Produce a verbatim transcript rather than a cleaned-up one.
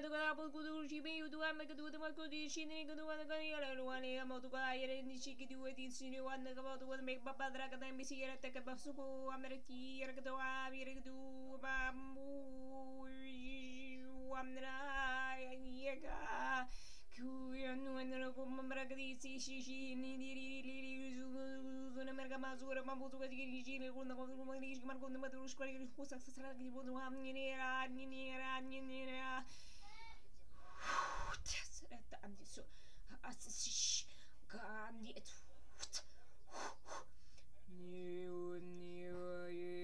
to go up to Shibi, you do make a do the Marco di Shini, go to one one amo to go and she could do it in Sinu one about to make Papa Dragon and Missy take a basuko, Americi, Ergatoa, Virdu, Bambu, Wamra, Yega. Kuyan when the Maragadi, she she needed una merga mazura mambutu ga digi jile gunda ko ko ni mar gunda madu shkwa ni ko sa sa gi bodu am ni ni ra ni ni ra ni ni ra tsara am di so as ga am di et ni ni